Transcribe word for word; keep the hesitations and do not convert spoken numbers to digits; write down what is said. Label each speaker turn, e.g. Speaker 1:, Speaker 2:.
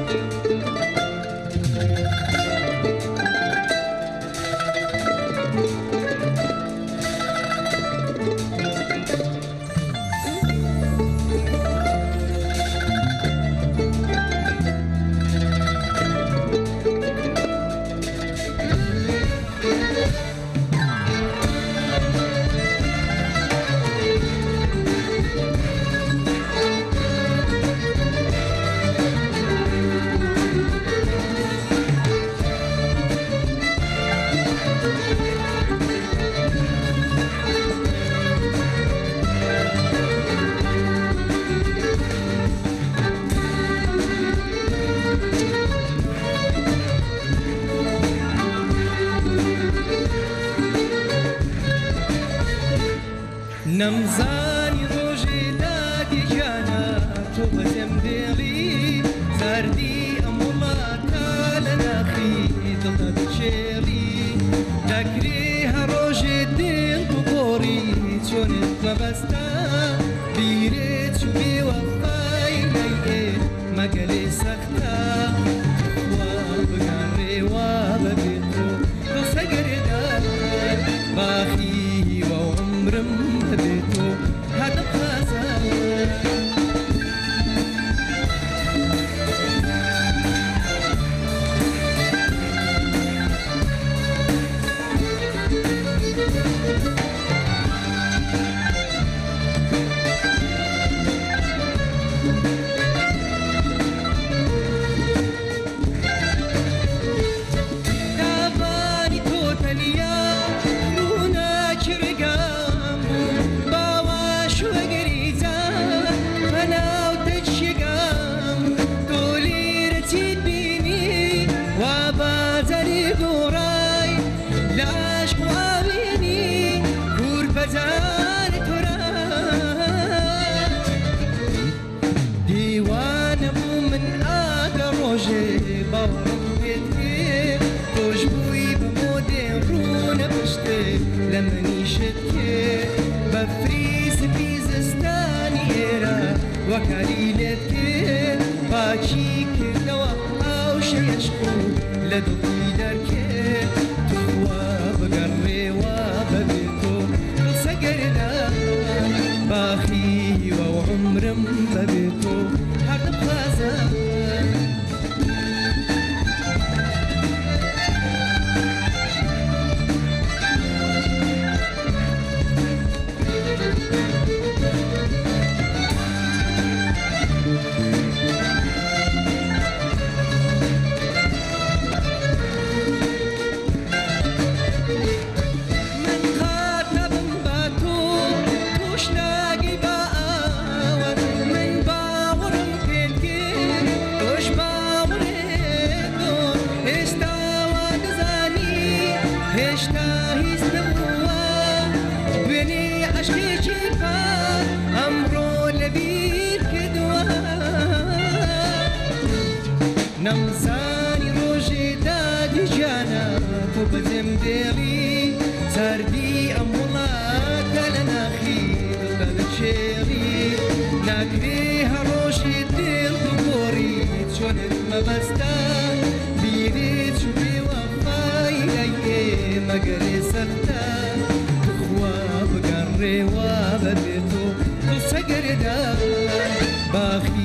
Speaker 1: نمزانی روژی دادی جانا تو بزم دیلی زردی امولاتا لناخی دلت شیری دکری هروژی دل ببوری چونت ببستا بیرت بی وفای لیه مگلی سختا وابگاری واببیتو بسگر دار باخی و عمرم بيتو هذا خزان داباني توتنيا رونا كرقام باواش وقريزا فانا وتشقام طولي رتيد بيني وبازري بوراي لاش قواميني كور بزار تراي ديوان ابو من آقا روجي باورم بيتكي توجبوي بمودي رونا بشتي لمني شتكي بفريس بيزستاني إيرا وكاليلتكي باچي كردوا أو شيشقو لدقي دركي تخوا بقري وببيتو سقرنا باخي وعمرم ببيتو هرد بخازان نمزانی روژی دادی جانا تو بزم دیلی سردی امولاتا لناخی دلت شیری نگری هروشی دل ببوری چونت مبستا بیرید شو بی وفای لیه مگری سختا تخوا بگره و ببیتو تو سگر دار باخی